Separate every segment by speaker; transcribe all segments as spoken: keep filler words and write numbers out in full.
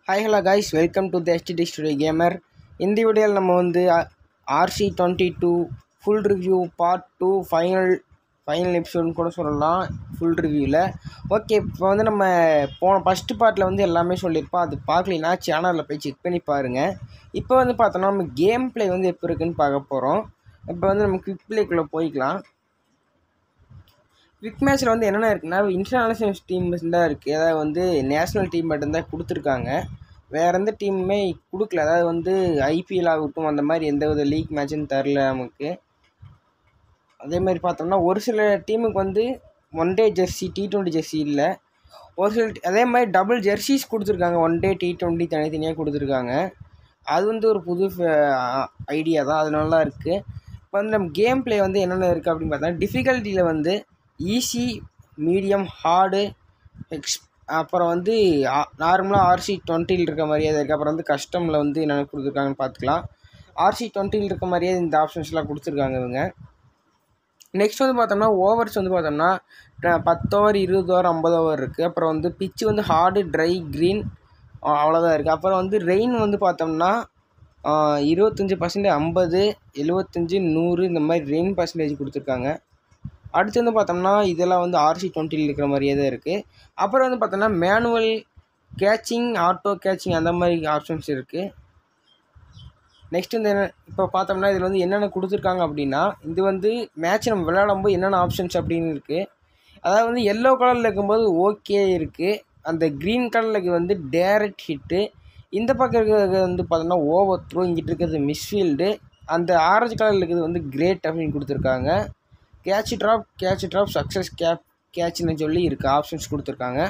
Speaker 1: Hi hello guys, welcome to the STTECHSTUDIOGAMER. In the video நம்ம வந்து R C twenty-two full review part two final final episode கூட சொல்லலாம் full reviewல. Okay, இப்போ வந்து நம்ம போன ஃபர்ஸ்ட் பார்ட்ல வந்து எல்லாமே சொல்லியிருப்போம். அது பார்க்கலைன்னா சேனலில் போய் செக் பண்ணி பாருங்கள். இப்போ வந்து பார்த்தோன்னா நம்ம கேம் பிளே வந்து எப்போ இருக்குன்னு பார்க்க போகிறோம். இப்போ வந்து நம்ம குவிக் பிளேக்குள்ளே போய்க்கலாம். குவிக் மேட்ச்சில் வந்து என்னென்ன இருக்குன்னா இன்டர்நேஷ்னல் டீம்ஸ் தான் இருக்குது. அதாவது வந்து நேஷ்னல் டீம் மட்டும்தான் கொடுத்துருக்காங்க, வேறு எந்த டீமுமே கொடுக்கல. அதாவது வந்து ஐபிஎல் ஆகட்டும் அந்த மாதிரி எந்த வித லீக் மேட்சுன்னு தரல நமக்கு. அதே மாதிரி பார்த்தோம்னா ஒரு சில டீமுக்கு வந்து one day jersey T twenty jersey இல்லை. ஒரு சில அதே மாதிரி டபுள் ஜெர்சிஸ் கொடுத்துருக்காங்க, ஒன் டே டி ட்வெண்ட்டி தனித்தனியாக கொடுத்துருக்காங்க. அது வந்து ஒரு புது ஐடியா தான், அது நல்லா இருக்குது. இப்போ வந்து நம்ம கேம் பிளே வந்து என்னென்ன இருக்குது அப்படின்னு பார்த்தா டிஃபிகல்ட்டியில் வந்து ஈஸி, மீடியம், ஹார்டு, எக்ஸ் அப்புறம் வந்து நார்மலாக ஆர்சி டுவெண்ட்டியில் இருக்க மாதிரியே இருக்குது. அப்புறம் வந்து கஸ்டமில் வந்து என்னென்ன கொடுத்துருக்காங்கன்னு பார்த்துக்கலாம். ஆர்சி டுவெண்ட்டியில் இருக்க மாதிரியே இந்த ஆப்ஷன்ஸ்லாம் கொடுத்துருக்காங்க இவங்க. நெக்ஸ்ட் வந்து பார்த்தோம்னா ஓவர்ஸ் வந்து பார்த்தோம்னா பத்து ஓவர், இருபது ஓவர், ஐம்பது ஓவர் இருக்குது. அப்புறம் வந்து பிச்சு வந்து ஹார்டு, ட்ரை, க்ரீன் அவ்வளோதான் இருக்குது. அப்புறம் வந்து ரெயின் வந்து பார்த்தோம்னா இருபத்தஞ்சி பர்சன்டேஜ், ஐம்பது, எழுபத்தஞ்சி, நூறு இந்த மாதிரி ரெயின் பர்சன்டேஜ் கொடுத்துருக்காங்க. அடுத்து வந்து பார்த்தோம்னா இதெல்லாம் வந்து ஆர்சி டுவெண்ட்டியில் இருக்கிற மாதிரியே தான் இருக்குது. அப்புறம் வந்து பார்த்தோம்னா மேனுவல் கேட்சிங், ஆட்டோ கேட்சிங் அந்த மாதிரி ஆப்ஷன்ஸ் இருக்குது. நெக்ஸ்ட் வந்து என்ன இப்போ பார்த்தோம்னா இதில் வந்து என்னென்ன கொடுத்துருக்காங்க அப்படின்னா, இது வந்து மேட்ச் நம்ம விளையாடும்போது என்னென்ன ஆப்ஷன்ஸ் அப்படின்னு இருக்குது. அதாவது வந்து எல்லோ கலரில் இருக்கும்போது ஓகே இருக்குது. அந்த க்ரீன் கலருக்கு வந்து டேரக்ட் ஹிட்டு, இந்த பக்கம் இருக்கிறது வந்து பார்த்தோம்னா ஓவர் த்ரோ, இங்கிட்டு இருக்கிறது மிஸ்ஃபீல்டு, அந்த ஆரஞ்சு கலரில் இருக்கிறது வந்து கிரேட் அப்படின்னு கொடுத்துருக்காங்க. Catch drop, catch drop, success cap கேட்ச்னு சொல்லி இருக்குது ஆப்ஷன்ஸ் கொடுத்துருக்காங்க.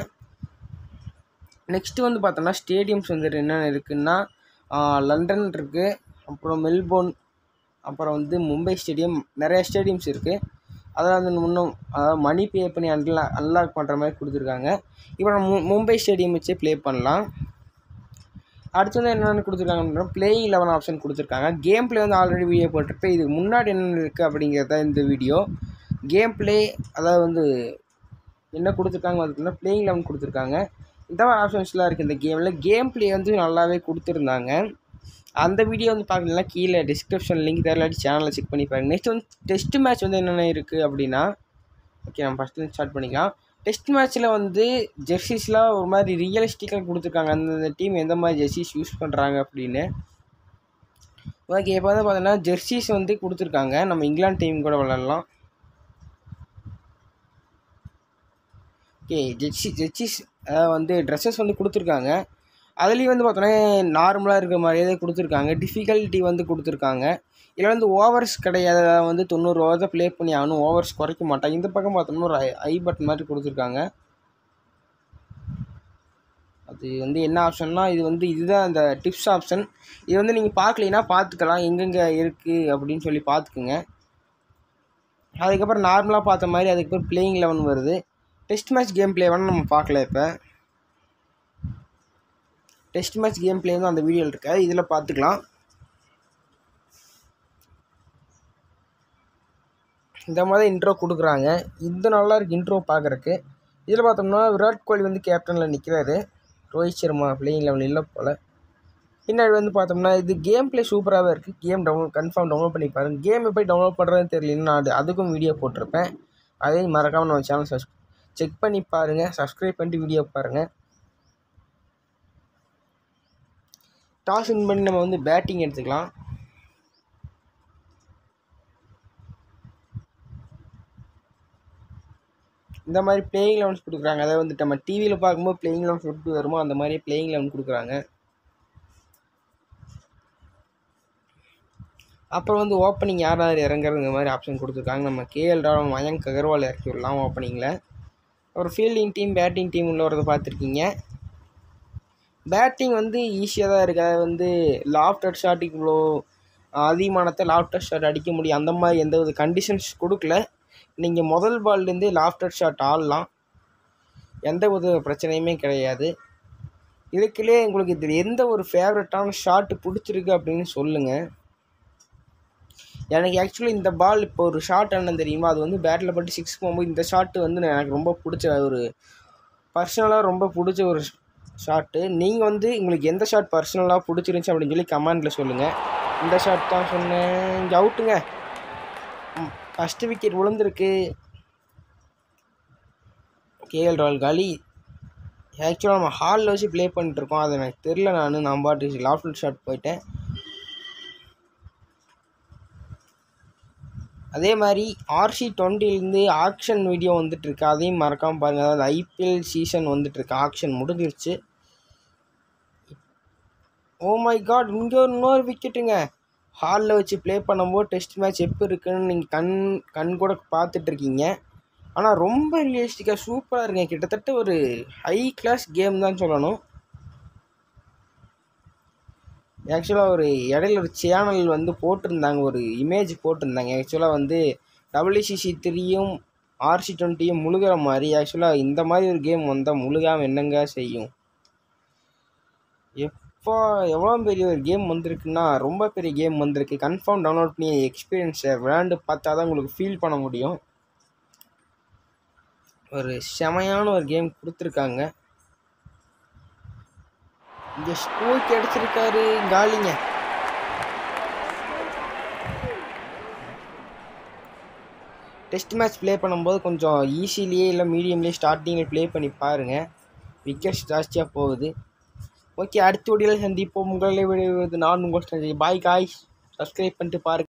Speaker 1: நெக்ஸ்ட்டு வந்து பார்த்தோம்னா ஸ்டேடியம்ஸ் வந்துட்டு என்னென்ன இருக்குதுன்னா லண்டன் இருக்குது, அப்புறம் மெல்போர்ன், அப்புறம் வந்து மும்பை ஸ்டேடியம், நிறைய ஸ்டேடியம்ஸ் இருக்குது. அதெல்லாம் வந்து இன்னும் அதாவது மணி பே பண்ணி அன்லா அன்லாக் பண்ணுற மாதிரி கொடுத்துருக்காங்க. இப்போ நம்ம மும்பை ஸ்டேடியம் வச்சே ப்ளே பண்ணலாம். அடுத்து வந்து என்னென்ன கொடுத்துருக்காங்கன்னா பிளேயிங் லெவன் ஆப்ஷன் கொடுத்துருக்காங்க. கேம் பிளே வந்து ஆல்ரெடி வீடியோ போட்டிருப்பேன். இதுக்கு முன்னாடி என்னென்ன இருக்குது அப்படிங்கிறத இந்த வீடியோ. கேம் பிளே அதாவது வந்து என்ன கொடுத்துருக்காங்க பார்த்தீங்கன்னா பிளேயிங் லெவன் கொடுத்துருக்காங்க. இந்த மாதிரி ஆப்ஷன்ஸ்லாம் இருக்குது இந்த கேமில். கேம் பிளே வந்து நல்லாவே கொடுத்துருந்தாங்க. அந்த வீடியோ வந்து பார்க்கலன்னா கீழே டிஸ்கிரிப்ஷன் லிங்க் தரலாட்டி சேனலில் செக் பண்ணி பாருங்கள். நெக்ஸ்ட் வந்து டெஸ்ட் மேட்ச் வந்து என்னென்ன இருக்குது அப்படின்னா, ஓகே நம்ம ஃபஸ்ட்டு ஸ்டார்ட் பண்ணிக்கலாம். டெஸ்ட் மேட்ச்சில் வந்து ஜெர்சிஸ்லாம் ஒரு மாதிரி ரியலிஸ்டிக்காக கொடுத்துருக்காங்க, அந்தந்த டீம் எந்த மாதிரி ஜெர்சிஸ் யூஸ் பண்ணுறாங்க அப்படின்னு. ஓகே, இப்போ வந்து பார்த்தோன்னா ஜெர்சிஸ் வந்து கொடுத்துருக்காங்க. நம்ம இங்கிலாந்து டீம் கூட விளாட்லாம். ஓகே, ஜெர்சி ஜெர்சிஸ் அதாவது வந்து ட்ரெஸ்ஸஸ் வந்து கொடுத்துருக்காங்க. அதுலேயும் வந்து பார்த்தோன்னா நார்மலாக இருக்கிற மாதிரியே தான் கொடுத்துருக்காங்க. டிஃபிகல்ட்டி வந்து கொடுத்துருக்காங்க. இதில் வந்து ஓவர்ஸ் கிடையாது, வந்து தொண்ணூறு ஓவர் தான் ப்ளே பண்ணி ஆகணும், ஓவர்ஸ் குறைக்க மாட்டாங்க. இந்த பக்கம் பார்த்தோம்னா ஒரு ஐ பட்டன் மாதிரி கொடுத்துருக்காங்க. அது வந்து என்ன ஆப்ஷன்னா இது வந்து இதுதான் அந்த டிப்ஸ் ஆப்ஷன். இது வந்து நீங்கள் பார்க்கலைன்னா பார்த்துக்கலாம் எங்கெங்கே இருக்குது அப்படின்னு சொல்லி பார்த்துக்குங்க. அதுக்கப்புறம் நார்மலாக பார்த்த மாதிரி அதுக்கப்புறம் பிளேயிங் லெவன் வருது. டெஸ்ட் மேட்ச் கேம் பிளே வேணால் நம்ம பார்க்கல. இப்போ டெஸ்ட் மேட்ச் கேம் பிளே வந்து அந்த வீடியோவில் இருக்காது, இதில் பார்த்துக்கலாம். இந்த மாதிரி இன்ட்ரோ கொடுக்குறாங்க. இது நல்லா இருக்குது இன்ட்ரோ பார்க்குறக்கு. இதில் பார்த்தோம்னா விராட் கோலி வந்து கேப்டனில் நிற்கிறாரு, ரோஹித் சர்மா பிளேயிங் லெவல் இல்லை போல். பின்னாடி வந்து பார்த்தோம்னா இது கேம் பிளே சூப்பராகவே இருக்குது. கேம் டவுன்லோட் கன்ஃபார்ம் டவுன்லோட் பண்ணி பாருங்கள். கேம் எப்படி டவுன்லோட் பண்ணுறதுன்னு தெரியலன்னு நான் அது அதுக்கும் வீடியோ போட்டிருப்பேன். அதையும் மறக்காமல் நம்ம சேனல் சப்ஸ் செக் பண்ணி பாருங்கள், சப்ஸ்கிரைப் பண்ணிட்டு வீடியோ பாருங்கள். டாஸ் வின் பண்ணி நம்ம வந்து பேட்டிங் எடுத்துக்கலாம். இந்த மாதிரி பிளேயிங் லெவன்ஸ் கொடுக்குறாங்க. அதாவது வந்து நம்ம டிவியில் பார்க்கும்போது பிளேயிங் லெவன்ஸ் எப்படி வருமோ அந்த மாதிரி பிளேயிங் லெவன் கொடுக்குறாங்க. அப்புறம் வந்து ஓப்பனிங் யார் யார் இறங்குறது இந்த மாதிரி ஆப்ஷன் கொடுத்துருக்காங்க. நம்ம கேஎல் ராகுல், மயங்க் அகர்வால் இறக்கி விடலாம் ஓப்பனிங்கில். ஒரு ஃபீல்டிங் டீம், பேட்டிங் டீம் உள்ள வரதை பார்த்துருக்கீங்க. பேட்டிங் வந்து ஈஸியாக தான் இருக்குது. அது வந்து லாஃப்டர் ஷாட்டுக்கு இவ்வளோ அதிகமானத்தை லாஃப்டர் ஷாட் அடிக்க முடியும், அந்த மாதிரி எந்த ஒரு கண்டிஷன்ஸ் கொடுக்கல. நீங்கள் முதல் பால்லேருந்தே லாஃப்டர் ஷாட் ஆடலாம், எந்த ஒரு பிரச்சனையுமே கிடையாது. இதுக்குள்ளே உங்களுக்கு இதில் எந்த ஒரு ஃபேவரட்டான ஷாட்டு பிடிச்சிருக்கு அப்படின்னு சொல்லுங்கள். எனக்கு ஆக்சுவலி இந்த பால் இப்போ ஒரு ஷாட் என்னன்னு தெரியுமா, அது வந்து பேட்டில் பட்டு சிக்ஸ் போகும்போது இந்த ஷாட்டு வந்து எனக்கு ரொம்ப பிடிச்ச ஒரு பர்சனலாக ரொம்ப பிடிச்ச ஒரு ஷாட்டு. நீங்கள் வந்து உங்களுக்கு எந்த ஷாட் பர்சனலாக பிடிச்சிருந்துச்சி அப்படின்னு சொல்லி கமெண்டில் சொல்லுங்கள். இந்த ஷாட் தான் சொன்னேன். இங்கே அவுட்டுங்க. ஃபஸ்ட்டு விக்கெட் விழுந்திருக்கு. கேஎல் ராகுல் காலி. ஆக்சுவலாக நம்ம ஹாலில் வச்சு ப்ளே பண்ணிட்டுருக்கோம். அது எனக்கு தெரில. நான் நான் பாட்டு லாஃப்ட் ஷாட் போயிட்டேன். அதே மாதிரி ஆர்சி டுவெண்ட்டிலேருந்து ஆக்ஷன் வீடியோ வந்துட்டுருக்கு. அதையும் மறக்காமல் பாருங்கள். அதாவது ஐபிஎல் சீசன் வந்துட்டுருக்கு. ஆக்ஷன் முடிஞ்சிருச்சு. ஓ மை காட், இங்கே ஒரு இன்னொரு விக்கெட்டுங்க. ஹாலில் வச்சு ப்ளே பண்ணும்போது டெஸ்ட் மேட்ச் எப்போ இருக்குன்னு நீங்கள் கண் கண் கூட பார்த்துட்ருக்கீங்க. ஆனால் ரொம்ப ரியலிஸ்டிக்காக சூப்பராக இருக்குங்க. கிட்டத்தட்ட ஒரு ஹை கிளாஸ் கேம் தான் சொல்லணும். ஆக்சுவலாக ஒரு இடையில ஒரு சேனல் வந்து போட்டிருந்தாங்க, ஒரு இமேஜ் போட்டிருந்தாங்க. ஆக்சுவலாக வந்து டபிள்யூசிசி த்ரீயும் ஆர்சி டுவெண்ட்டியும் முழுகிற மாதிரி. ஆக்சுவலாக இந்த மாதிரி ஒரு கேம் வந்தால் முழுகாமல் என்னங்க செய்யும்? எப்போ எவ்வளோ பெரிய ஒரு கேம் வந்திருக்குன்னா, ரொம்ப பெரிய கேம் வந்திருக்கு. கன்ஃபார்ம் டவுன்லோட் பண்ணி எக்ஸ்பீரியன்ஸை விளையாண்டு பார்த்தா தான் உங்களுக்கு ஃபீல் பண்ண முடியும். ஒரு செமையான ஒரு கேம் கொடுத்துருக்காங்க. இங்கே ஸ்கூலுக்கு அடிச்சிருக்காரு. காலிங்க. டெஸ்ட் மேட்ச் ப்ளே பண்ணும்போது கொஞ்சம் ஈஸிலேயே இல்லை மீடியம்லேயே ஸ்டார்டிங்கில் ப்ளே பண்ணி பாருங்கள். விக்கெட்ஸ் ஜாஸ்தியாக போகுது. ஓகே, அடுத்த வீடியோவில் சந்திப்போம். உங்களை விடுவது நான் உங்கள் பாய் காய்ஸ். சப்ஸ்கிரைப் பண்ணிட்டு பாருங்கள்.